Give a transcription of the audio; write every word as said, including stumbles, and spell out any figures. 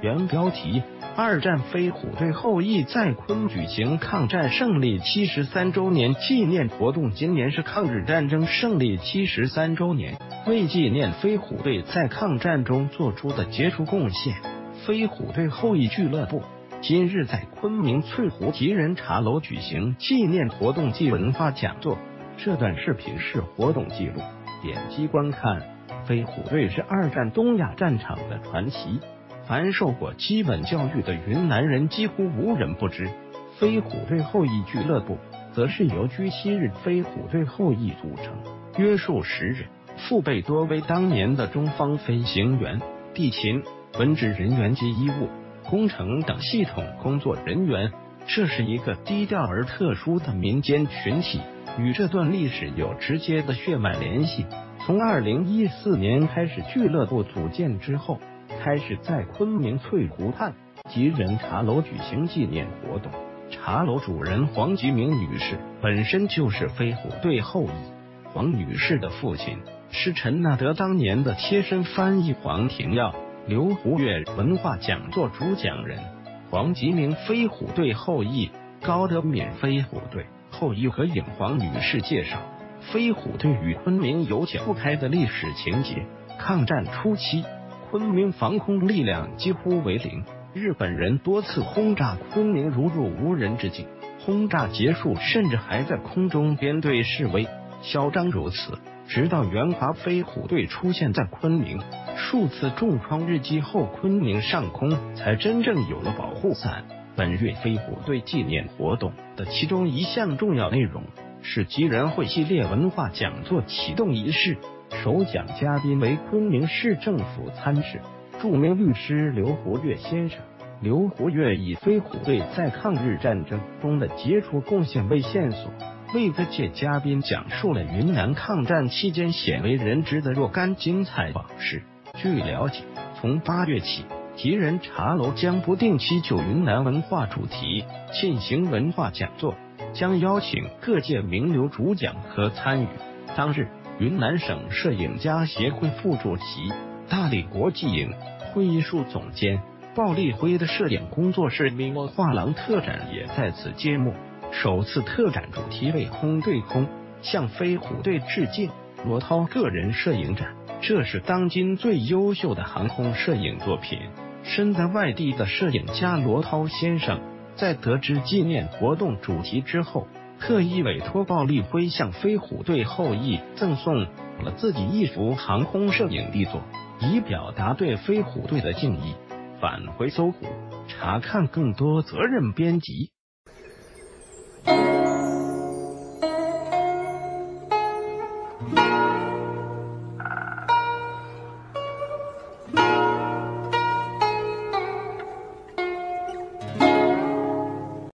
原标题：二战飞虎队后裔在昆举行抗战胜利七十三周年纪念活动。今年是抗日战争胜利七十三周年，为纪念飞虎队在抗战中做出的杰出贡献，飞虎队后裔俱乐部今日在昆明翠湖吉人茶楼举行纪念活动暨文化讲座。这段视频是活动记录，点击观看。飞虎队是二战东亚战场的传奇，凡受过基本教育的云南人几乎无人不知。飞虎队后裔俱乐部则是由居七日飞虎队后裔组成，约数十人，父辈多为当年的中方飞行员、地勤、文职人员及医务、工程等系统工作人员。这是一个低调而特殊的民间群体，与这段历史有直接的血脉联系。从二零一四年开始，俱乐部组建之后，开始在昆明翠湖畔吉人茶楼举行纪念活动。茶楼主人黄吉明女士本身就是飞虎队后裔，黄女士的父亲是陈纳德当年的贴身翻译黄廷耀，刘胡月文化讲座主讲人。黄吉明飞虎队后裔，高德敏飞虎队后裔和尹黄女士介绍飞虎队与昆明有解不开的历史情节。抗战初期，昆明防空力量几乎为零，日本人多次轰炸昆明如入无人之境，轰炸结束甚至还在空中编队示威，嚣张如此。直到援华飞虎队出现在昆明，数次重创日机后，昆明上空才真正有了保护伞。本月飞虎队纪念活动的其中一项重要内容是吉人会系列文化讲座启动仪式，首讲嘉宾为昆明市政府参事、著名律师刘胡月先生。刘胡月以飞虎队在抗日战争中的杰出贡献为线索，为各界嘉宾讲述了云南抗战期间鲜为人知的若干精彩往事。据了解，从八月起，吉人茶楼将不定期就云南文化主题进行文化讲座，将邀请各界名流主讲和参与。当日，云南省摄影家协会副主席、大理国际影会艺术总监鲍立辉的摄影工作室明画廊特展也在此揭幕。首次特展主题为空对空，向飞虎队致敬，罗涛个人摄影展。这是当今最优秀的航空摄影作品。身在外地的摄影家罗涛先生在得知纪念活动主题之后，特意委托鲍立辉向飞虎队后裔赠送了自己一幅航空摄影力作，以表达对飞虎队的敬意。返回搜狐，查看更多责任编辑。